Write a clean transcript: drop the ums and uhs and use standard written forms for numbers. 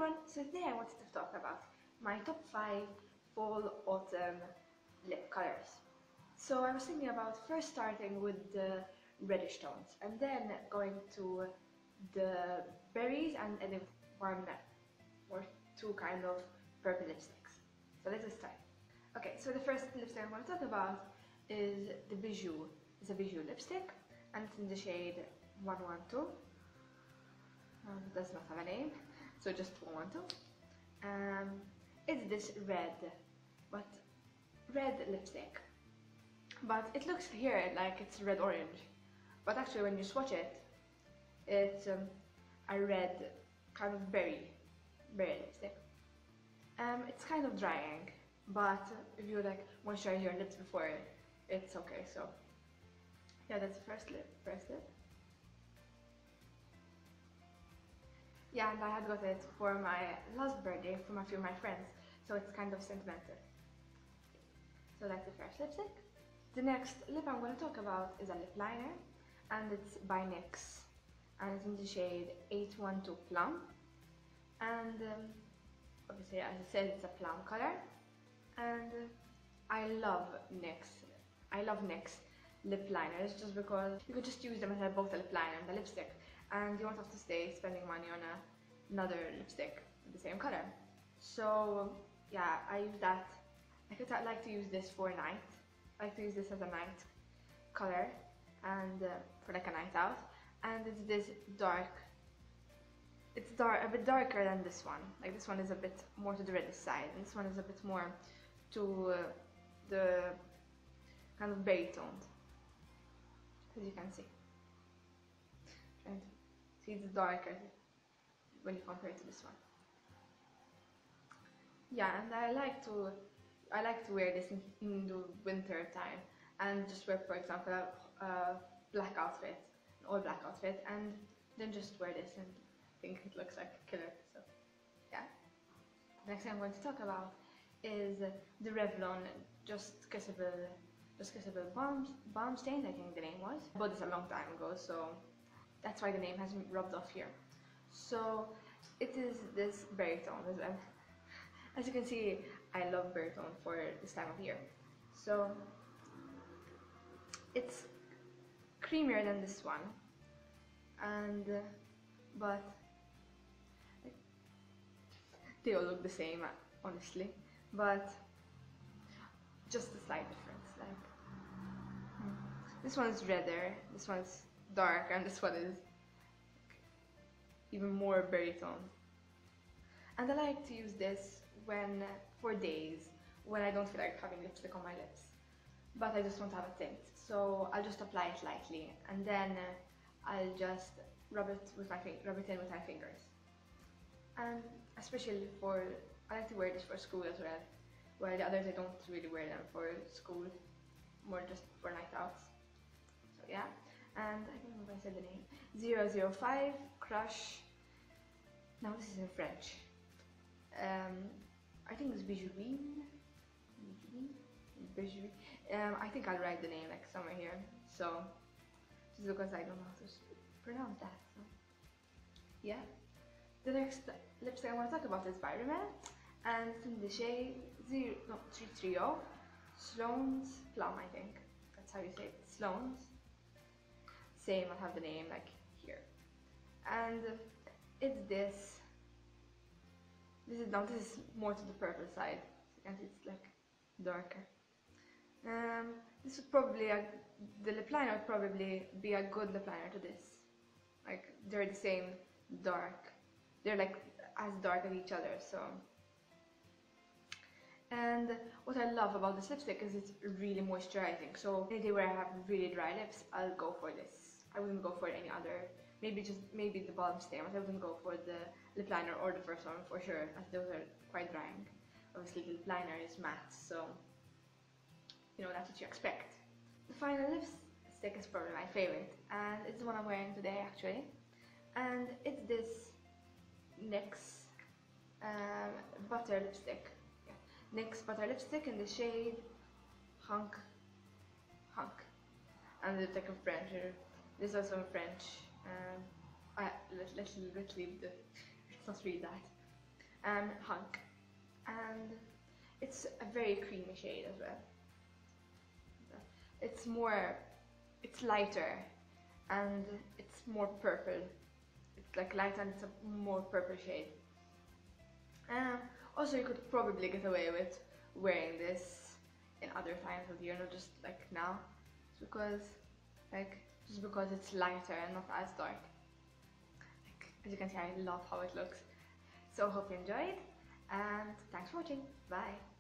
everyone, so today I wanted to talk about my top 5 fall-autumn lip colors. So I was thinking about first starting with the reddish tones and then going to the berries and adding one or two kind of purple lipsticks. So let's just start. Okay, so the first lipstick I want to talk about is the Beyu. It's a Beyu lipstick and it's in the shade 112. It does not have a name, so just 112. It's this red lipstick, but it looks here like it's red orange, but actually when you swatch it, it's a red kind of berry lipstick. It's kind of drying, but if you like moisturize your lips before it's okay. So yeah, that's the first lip. Yeah, and I had got it for my last birthday from a few of my friends, so it's kind of sentimental. So that's the first lipstick. The next lip I'm going to talk about is a lip liner, and it's by Nyx, and it's in the shade 812 Plum. And obviously, as I said, it's a plum color, and I love Nyx. I love Nyx lip liners just because you could just use them as both a lip liner and a lipstick, and you won't have to stay spending money on another lipstick with the same color. So yeah, I use that. I like to use this for night. I like to use this as a night color and for like a night out. And it's this dark. It's a bit darker than this one. Like this one is a bit more to the reddish side, and this one is a bit more to the kind of berry toned, as you can see. And see, it's darker when you compare it to this one. Yeah, and I like to wear this in the winter time and just wear, for example, a black outfit, an all black outfit, and then just wear this and think it looks like a killer. So yeah. Next thing I'm going to talk about is the Revlon Just Kissable balm stain, I think the name was. I bought this a long time ago, so that's why the name hasn't rubbed off here. So it is this berry tone as well. As you can see, I love berry tone for this time of year. So it's creamier than this one, and but they all look the same, honestly, but just a slight difference. Like this one's redder, this one's dark, and this one is even more berry tone. And I like to use this for days when I don't feel like having lipstick on my lips, but I just want to have a tint. So I'll just apply it lightly, and then I'll just rub it in with my fingers. And especially I like to wear this for school as well, while the others I don't really wear them for school, more just for night outs. So yeah, and I don't know if I said the name. 005 Crush. Now this is in French. I think it's Beyu Lipstick. I think I'll write the name like somewhere here. So just because I don't know how to pronounce that. So yeah. The next lipstick I want to talk about is by Rimmel, and it's in the shade 330 Sloane's Plum, I think. That's how you say it. Sloane's. Same, I'll have the name like here. And it's this. This is more to the purple side, and it's like darker. This would probably the lip liner would probably be a good lip liner to this. Like they're the same dark. They're like as dark as each other. So. And what I love about this lipstick is it's really moisturizing. So any day where I have really dry lips, I'll go for this. I wouldn't go for any other. Maybe the balm stain, but I wouldn't go for the lip liner or the first one for sure, as those are quite drying. Obviously the lip liner is matte, so you know that's what you expect. The final lipstick is probably my favorite, and it's the one I'm wearing today actually. And it's this Nyx butter lipstick. Yeah. Nyx butter lipstick in the shade Hunk. And it's like a French. This is also in French. Let's not read that. Hunk, and it's a very creamy shade as well. It's lighter, and it's more purple. It's like light and it's a more purple shade. Also, you could probably get away with wearing this in other times of the year, not just like now. It's just because it's lighter and not as dark. Like, as you can see, I love how it looks. So hope you enjoyed, and thanks for watching. Bye.